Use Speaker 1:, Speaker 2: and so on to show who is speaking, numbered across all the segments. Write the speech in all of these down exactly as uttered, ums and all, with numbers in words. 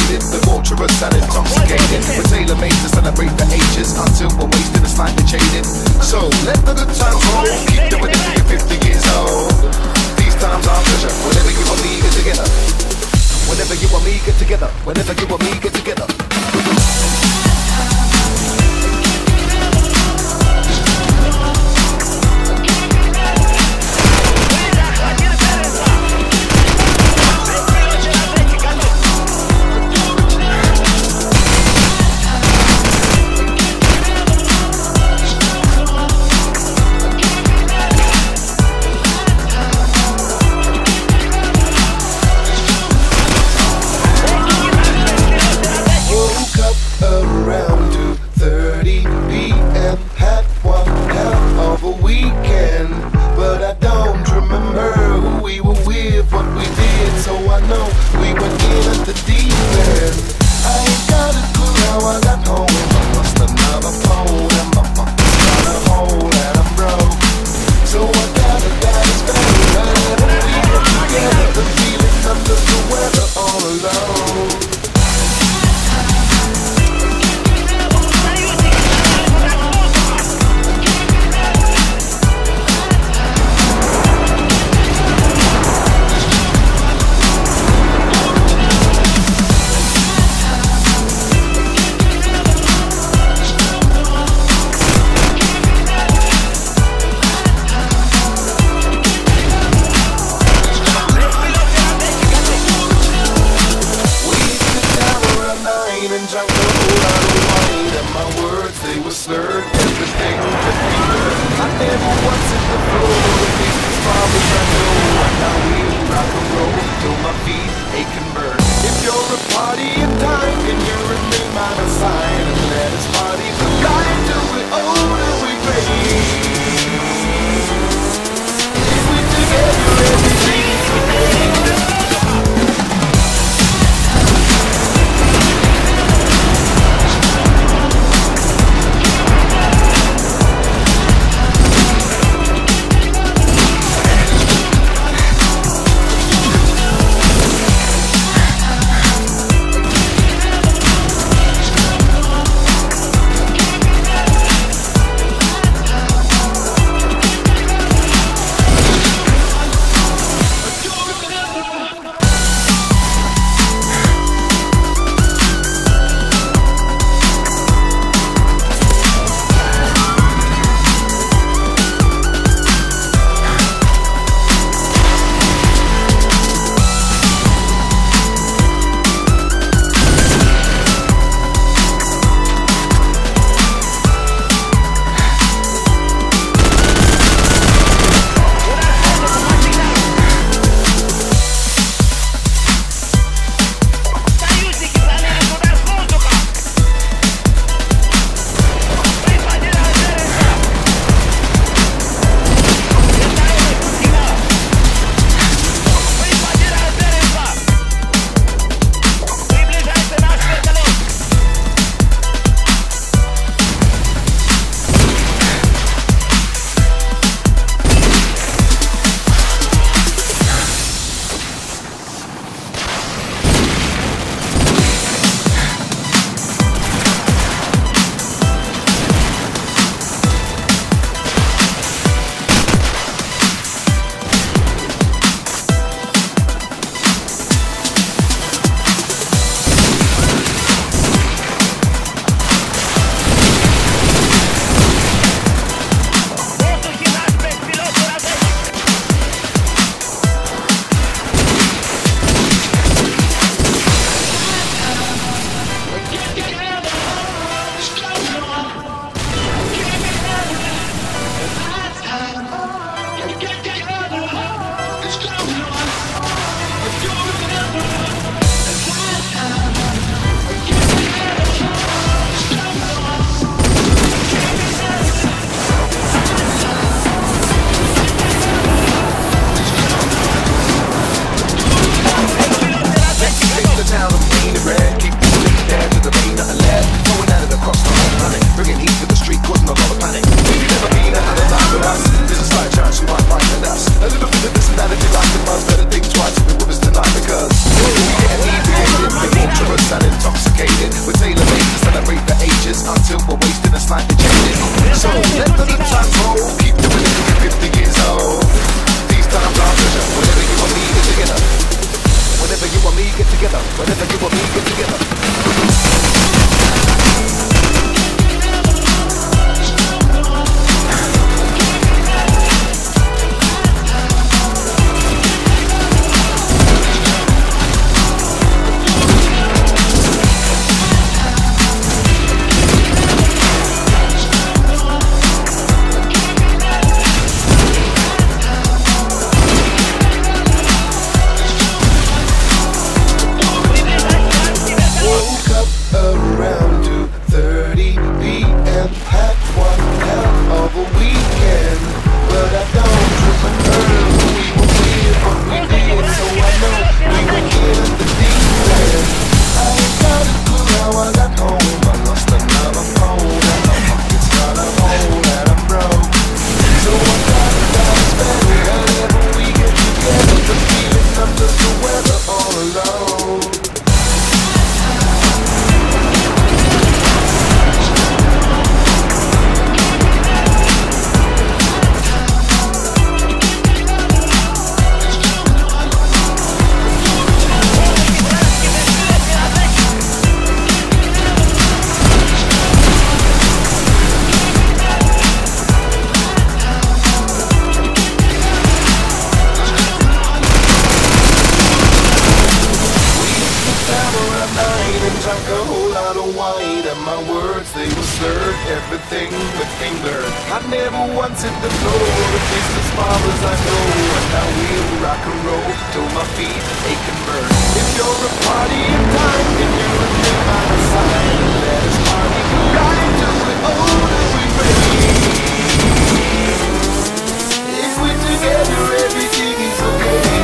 Speaker 1: faded, the vulturous and intoxicated. We're tailor-made to celebrate the ages until we're wasted and slightly jaded. So let the good times roll, keep doing it till you're fifty years old. These times are pleasure, whenever you and me get together. Whenever you and me get together, whenever you and me get together. together. Whenever you and me get together. Everything became blurred. I never wanted to know the place as far as I know, and now we'll rock and roll till my feet ache and burn. If you're a party in time, then you're a thing by the side. Let us party right till we're old and we're ready. If we're together, everything is okay.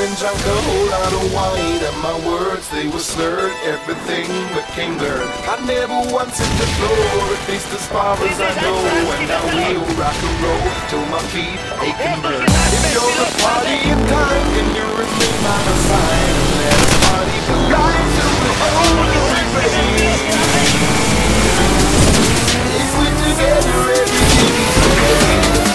Speaker 1: and drank a whole lot of wine, and my words, they were slurred, everything became blurred. I never once hit the floor, at least as far as I know, and now we'll rock and roll till my feet ache and burn. If you're the party of kind, can you remain by my side? Let us party for life till we're old and we're if we're together, everything's okay.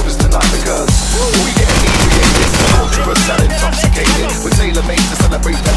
Speaker 1: Tailor-made to celebrate the